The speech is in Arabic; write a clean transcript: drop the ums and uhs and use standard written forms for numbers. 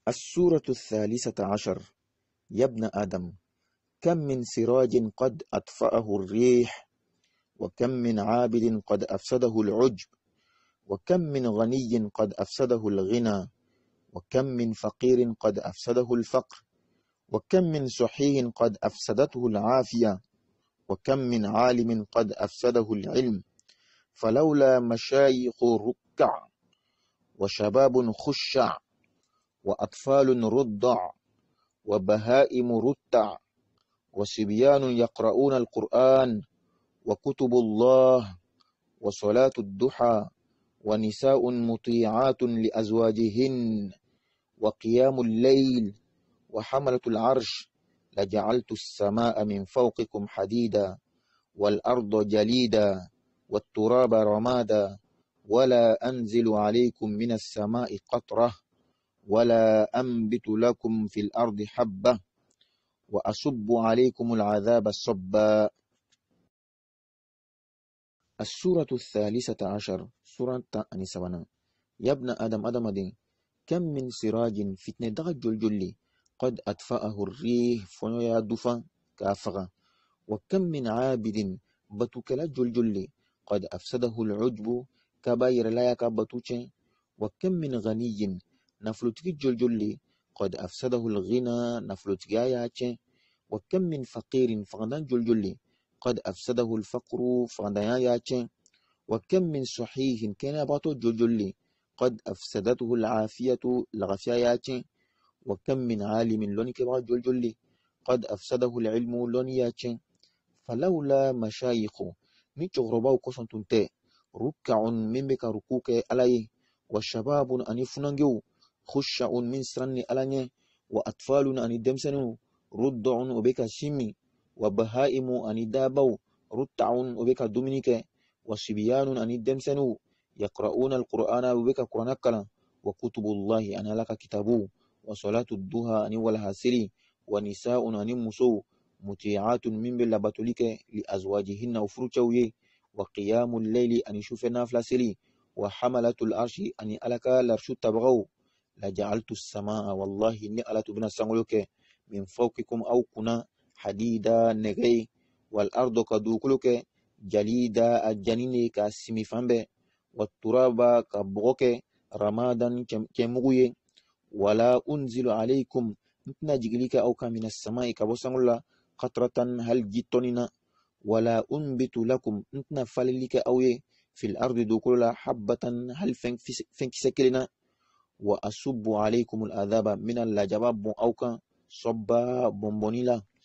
السورة 13. يا ابن آدم، كم من سراج قد أطفأه الريح، وكم من عابد قد أفسده العجب، وكم من غني قد أفسده الغنى، وكم من فقير قد أفسده الفقر، وكم من صحيح قد أفسدته العافية، وكم من عالم قد أفسده العلم. فلولا مشايخ ركع، وشباب خشع، وأطفال رضع، وبهائم رتع، وصبيان يقرؤون القرآن، وكتب الله، وصلاة الضحى، ونساء مطيعات لأزواجهن، وقيام الليل، وحملة العرش، لجعلت السماء من فوقكم حديدا، والأرض جليدا، والتراب رمادا، ولا أنزل عليكم من السماء قطرة، ولا أنبت لكم في الأرض حبة، وأصب عليكم العذاب صبا. السورة 13. سورة أنسوانا. يا ابن آدم آدم دين، كم من سراج فتنة دغ جلجل قد أطفأه الريح فنيا دفا كافغا، وكم من عابد بتوكلا جلجل قد أفسده العجب كباير لا يكبتوچ، وكم من غني نفلتك جلجل قد أفسده الغنى نفلتك آياتش، وكم من فقير فغدان جلجل قد أفسده الفقر فغدان آياتش، وكم من صحيح كان يبطو جلجل قد أفسدته العافية لغفيايات، وكم من عالم لون كبا جلجل قد أفسده العلم لونيات. فلولا مشايخ نيتشغرباو كسنتنتي ركع من بك ركوك علي، وشباب أن يفننجو خشع من سرني علي، وأطفال أن يدمسنو رضع وبك شمي، وبهائم أن يدابو رتع وبك دومينيك، وصبيان أن يدمسنو يقرؤون القرآن وبك قرآنكلا، وكتب الله أنا لك كتابو، وصلاة الضحى أن والهاسري، ونساء أن مسو مطيعات من بلباتوليك لأزواجهن وفروتشوي، وقيام الليل أن يشوف نافلاسري، وحملة العرش أن ألك لرشو تبغو. لجعلت السماء والله إني ألت بنا سنغلوك من فوقكم أو كنا حديدا نغي، والأرض كدوكلوك جليدا الجنين كاسمي فنبه، والتراب كبغوك رمادا كمغوي. ولا أنزل عليكم نتنا جيجليك أو من السماء كبوسنغلا قطرة هل جيتوننا، ولا أنبت لكم نتنا فللك أوي في الأرض دوكولا حبة هل فنك سكلنا، وأصب عليكم العذاب من اللجباب أوكا صبا بومبونيلا.